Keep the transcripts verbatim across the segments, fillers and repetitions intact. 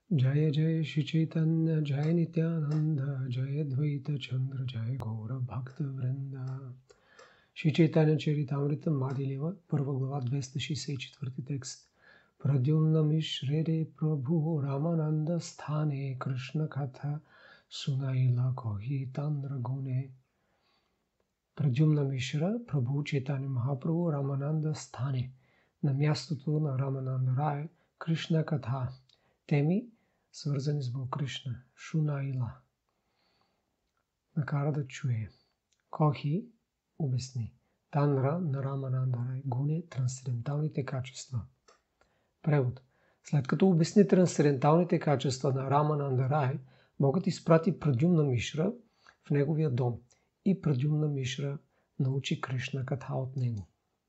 Jaya Jaya Shri Chaitanya Jaya Nityananda Jaya Dvaita Chandra Jaya Gaura Bhakta Vrinda. Шри Чайтаня Чаритамрита Мадилева, първа глава, двеста шейсет и четвърти текст. Прадюмна Мишрере Прабху Рамананда Стане Кришна Катха Сунаила Коhi Тандра Гуне. Прадюмна Мишра, Прабху Чайтаня Махапрабху Рамананда Стане, на мястото на Рамананда Рай, Кришна Катха, теми, свързани с Бог Кришна, Шунаила, накара да чуе. Кохи обясни. Танра на Рамананда Рай, гуне, трансценденталните качества. Превод. След като обясни трансценденталните качества на Рамананда Рай, Богът изпрати Прадюмна Мишра в неговия дом и Прадюмна Мишра научи Кришна Катха от него.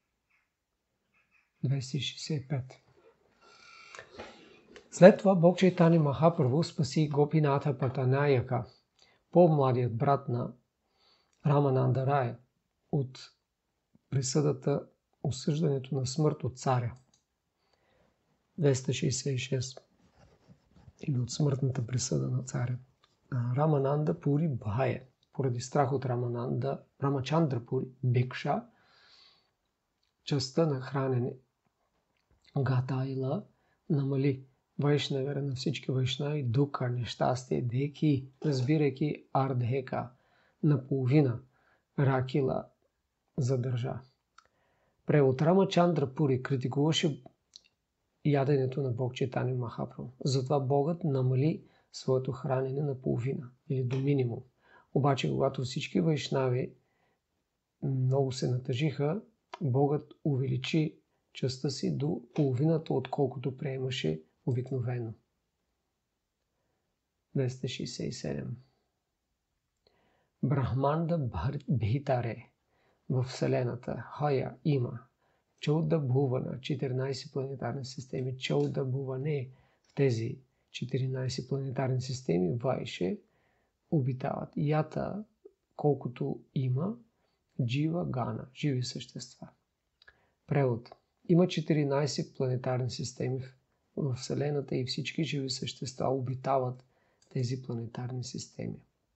двеста шейсет и пет. След това Бог Чайтаня Махапрабху спаси Гопинатха Патанаяка, по-младият брат на Рамананда Рай, от присъдата, осъждането на смърт от царя. двеста шейсет и шест. Или от смъртната присъда на царя. Рамананда Пури Бхая, поради страх от Рамананда, Рамачандра Пури Бикша, частта на хранене, Гатайла, намали вайшнавера на всички вайшнави, дука, нещастие, деки, разбирайки ардхека, наполовина, ракила, задържа. Превод. Рамачандра Пури критикуваше яденето на Бог Чайтаня Махапрабху. Затова Богът намали своето хранене на половина или до минимум. Обаче, когато всички вайшнави много се натъжиха, Богът увеличи частта си до половината, отколкото приемаше обикновено. двеста шейсет и седем. Брахманда Бхитаре, в Вселената, Хая има Чауда Бхувана, четиринайсет планетарни системи, Чауда Бхуване, в тези четиринайсет планетарни системи, Вайше, обитават. Ята, колкото има, Джива Гана, живи същества. Превод. Има четиринайсет планетарни системи в Вселената и всички живи същества обитават тези планетарни системи.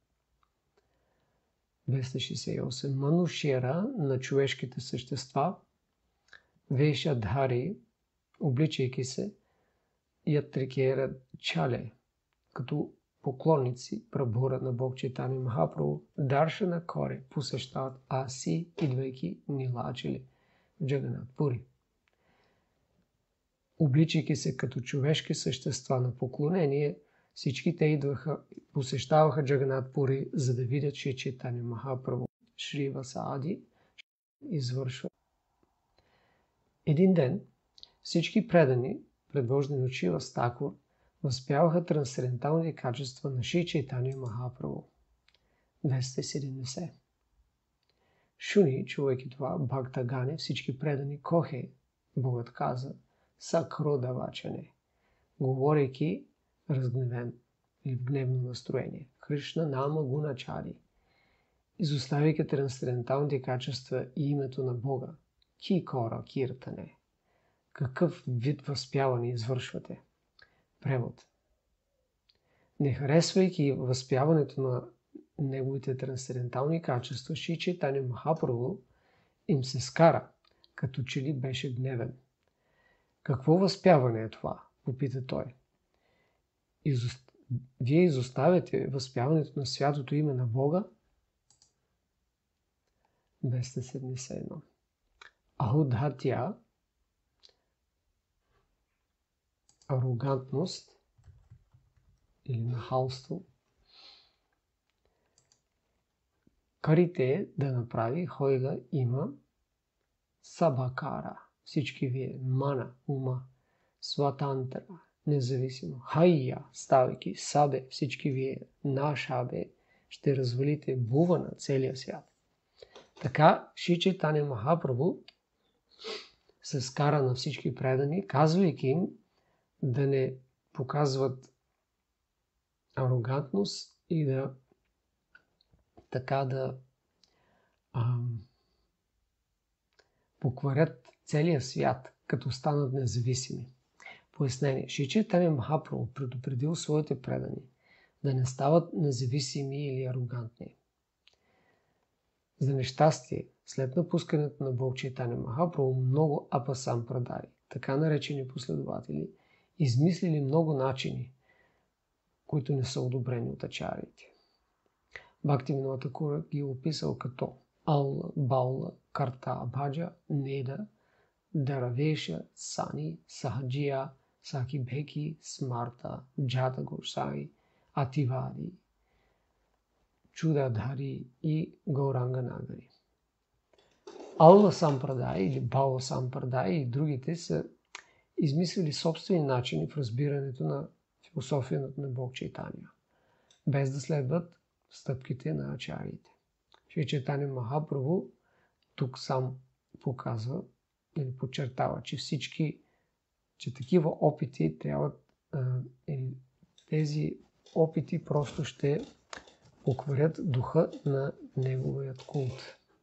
двеста шейсет и осем. Манушера на човешките същества, Вешадхари, обличайки се, Ятрикера Чале, като поклонници Прабхура на Бог Чайтаня Махапрабху, Даршана Коре, посещават Аси, идвайки Нилачили в Джаганат Пури. Обличайки се като човешки същества на поклонение, всички те идваха, посещаваха Джаганат Пури, за да видят, че Чайтаня Махапрабху Шри Васади извършва. Един ден всички предани, предвождани от Шива Стакур, възпяваха трансценденталните качества на Шри Чайтаня Махапрабху. двеста и седемдесет. Шуни, чувайки това, Бхакта Гане, всички предани Кохе, Богът каза, Сакродавачане, говорейки разгневен или в гневно настроение. Кришна Нама Гуначари, изоставяйки трансценденталните качества и името на Бога. Ки кора киртане. Какъв вид възпяване извършвате? Превод. Не харесвайки възпяването на неговите трансцендентални качества, Шри Чайтаня Махапрабху им се скара, като че ли беше гневен. Какво възпяване е това? Попита той. Изост... Вие изоставяте възпяването на святото име на Бога? двеста седемдесет и едно. Ахудхатя, арогантност или нахалство, карите да направи хойга има сабакара, всички вие, мана, ума, сватантра, независимо, хайя, ставайки, сабе, всички вие, нашабе, ще развалите бува на целия свят. Така Шри Чайтаня Махапрабху се скара на всички предани, казвайки им да не показват арогантност и да така да ам, покварят целия свят, като станат независими. Пояснение. Шри Чайтания Махапрабху предупредил своите предани да не стават независими или арогантни. За нещастие, след напускането на Бог Чайтания Махапрабху, много апасампрадаи, така наречени последователи, измислили много начини, които не са одобрени от ачариите. Бхактивинода Такура ги е описал като Аула, Баула, Карта, Абхаджа, Неда, Даравеша, Сани, Сахаджия, Сахибеки, Смарта, Джата Госаи, Ативади, Чудадхари и Гауранга Нагари. Аула Сампрадай или Баула Сампрадай и другите са измислили собствени начини в разбирането на философията на Бог Чайтания, без да следват стъпките на ачариите. Шри Чайтания Махапрабху тук сам показва или подчертава, че всички, че такива опити трябва, или тези опити просто ще покварят духа на неговият култ.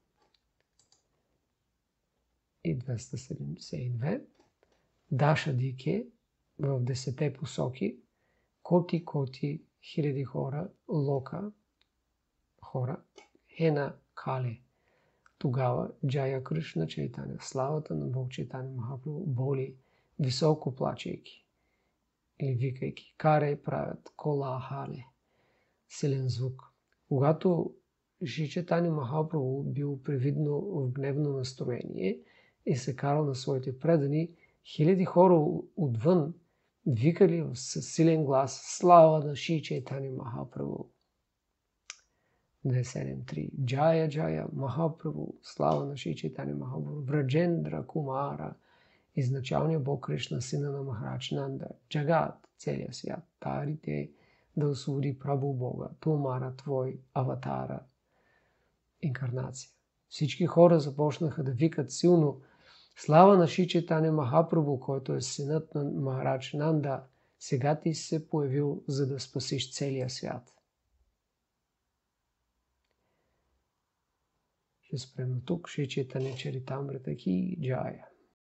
И двеста седемдесет и две. Даша Дике в десете посоки, коти-коти хиляди хора, лока хора, Хена Кале. Тогава Джая Кришна Чайтания, славата на Бог Чайтания Махапрабху, боли, високо плачейки или викайки, карай правят кола хале, силен звук. Когато Шри Чайтания Махапрабху бил привидно в гневно настроение и се карал на своите предани, хиляди хора отвън викали с силен глас слава на Шри Чайтания Махапрабху. двеста седемдесет и три. Джая Джая Махапрабху, слава на Шри Чайтания Махапрабху, Враджендра Кумара, изначалният Бог Кришна, сина на Махарадж Нанда, Джагат, целия свят, тарите, да освободи Прабху Бога, Тумара, твой аватара, инкарнация. Всички хора започнаха да викат силно слава на Шри Чайтания Махапрабху, който е синът на Махарадж Нанда, сега ти се появил, за да спасиш целия свят. Ще спрем тук. Шри Чайтания Чаритамрита ки джая.